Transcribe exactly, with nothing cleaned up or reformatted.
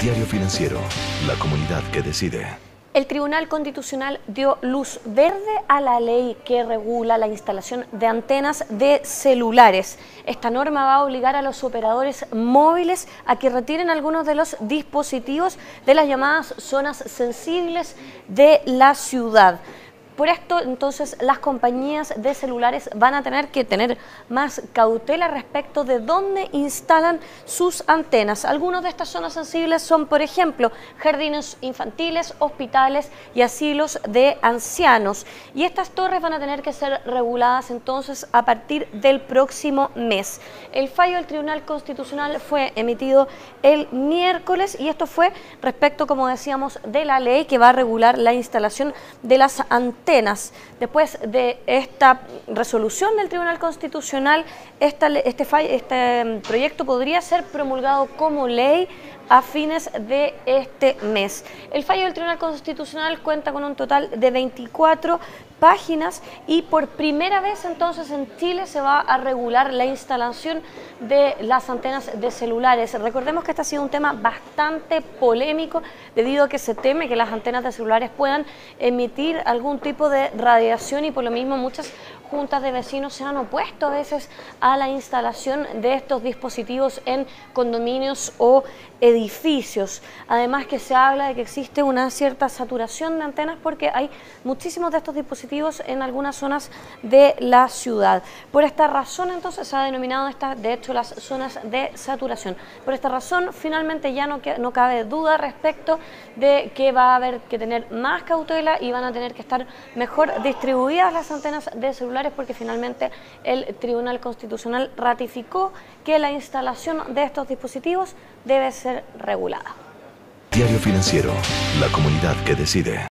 Diario Financiero, la comunidad que decide. El Tribunal Constitucional dio luz verde a la ley que regula la instalación de antenas de celulares. Esta norma va a obligar a los operadores móviles a que retiren algunos de los dispositivos de las llamadas zonas sensibles de la ciudad. Por esto, entonces, las compañías de celulares van a tener que tener más cautela respecto de dónde instalan sus antenas. Algunas de estas zonas sensibles son, por ejemplo, jardines infantiles, hospitales y asilos de ancianos. Y estas torres van a tener que ser reguladas, entonces, a partir del próximo mes. El fallo del Tribunal Constitucional fue emitido el miércoles y esto fue respecto, como decíamos, de la ley que va a regular la instalación de las antenas. Después de esta resolución del Tribunal Constitucional, esta, este, este proyecto podría ser promulgado como ley a fines de este mes. El fallo del Tribunal Constitucional cuenta con un total de veinticuatro páginas y por primera vez entonces en Chile se va a regular la instalación de las antenas de celulares. Recordemos que este ha sido un tema bastante polémico debido a que se teme que las antenas de celulares puedan emitir algún tipo de radiación y por lo mismo muchas juntas de vecinos se han opuesto a veces a la instalación de estos dispositivos en condominios o edificios. Además que se habla de que existe una cierta saturación de antenas porque hay muchísimos de estos dispositivos en algunas zonas de la ciudad. Por esta razón entonces se ha denominado esta, de hecho, las zonas de saturación. Por esta razón finalmente ya no, no cabe duda respecto de que va a haber que tener más cautela y van a tener que estar mejor distribuidas las antenas de celulares porque finalmente el Tribunal Constitucional ratificó que la instalación de estos dispositivos debe ser regulada. Diario Financiero, la comunidad que decide.